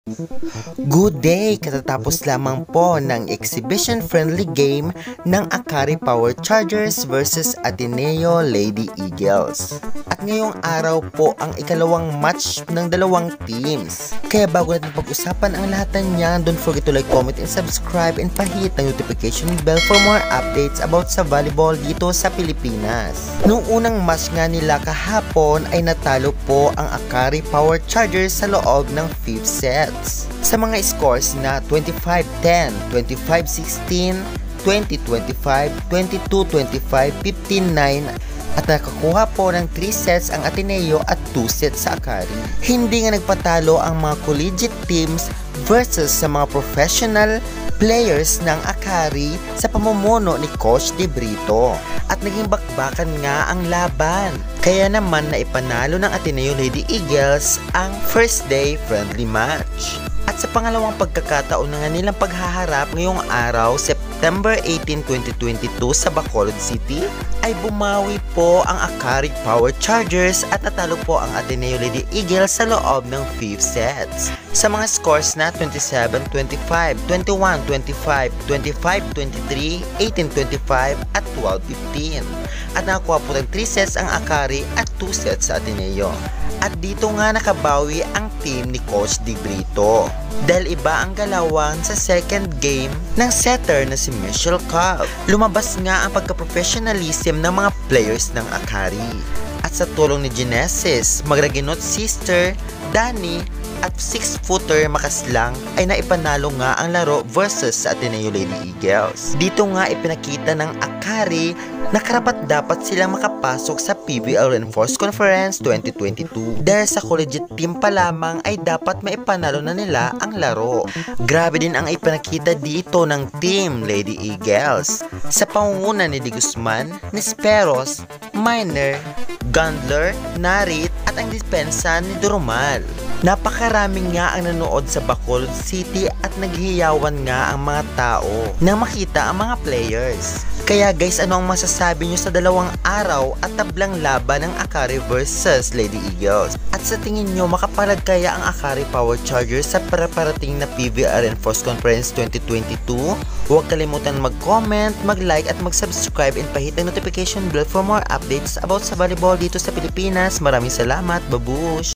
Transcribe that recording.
Good day! Katatapos lamang po ng exhibition-friendly game ng Akari Power Chargers versus Ateneo Lady Eagles. At ngayong araw po ang ikalawang match ng dalawang teams. Kaya bago natin pag-usapan ang lahat ng yan, don't forget to like, comment, and subscribe and pahit ng notification bell for more updates about sa volleyball dito sa Pilipinas. Noong unang match nga nila kahapon ay natalo po ang Akari Power Chargers sa loob ng 5th set. Sa mga scores na 25-10, 25-16, 20-25, 22-25, 15-9 at nakakuha po ng 3 sets ang Ateneo at 2 sets sa Akari. Hindi nga nagpatalo ang mga collegiate teams versus sa mga professional players ng Akari sa pamumuno ni Coach De Brito. At naging bakbakan nga ang laban. Kaya naman na ipanalo ng Ateneo Lady Eagles ang first day friendly match. At sa pangalawang pagkakataon na nga nilang paghaharap ngayong araw, September 18, 2022 sa Bacolod City, ay bumawi po ang Akari Power Chargers at natalo po ang Ateneo Lady Eagles sa loob ng 5th sets. Sa mga scores na 27-25, 21-25, 25-23, 18-25 at 12-15. At nakakuha po ng 3 sets ang Akari at 2 sets sa Ateneo. At dito nga nakabawi ang team ni Coach De Brito. Dahil iba ang galawan sa second game ng setter na si Michelle Cobb. Lumabas nga ang pagka-professionalism ng mga players ng Akari. At sa tulong ni Genesis, Magraginot sister, Danny, at 6-footer Makaslang ay naipanalo nga ang laro versus sa Ateneo Lady Eagles. Dito nga ipinakita ng Akari na karapat-dapat silang makapasok sa PBL Reinforced Conference 2022 dahil sa collegiate team pa lamang ay dapat maipanalo na nila ang laro. Grabe din ang ipinakita dito ng team Lady Eagles sa pangunguna ni Di Guzman, Nisperos, Miner, Gundler, Narit at ang dispensa ni Durumal. Napakaraming nga ang nanood sa Bacolod City at naghiyawan nga ang mga tao nang makita ang mga players. Kaya guys, ano ang masasabi nyo sa dalawang araw at tablang laban ng Akari versus Lady Eagles? At sa tingin nyo, makapalag kaya ang Akari Power Chargers sa parating na PBL Reinforced Conference 2022? Huwag kalimutan mag-comment, mag-like at mag-subscribe and pahit ang notification bell for more updates about sa volleyball dito sa Pilipinas. Maraming salamat, babush!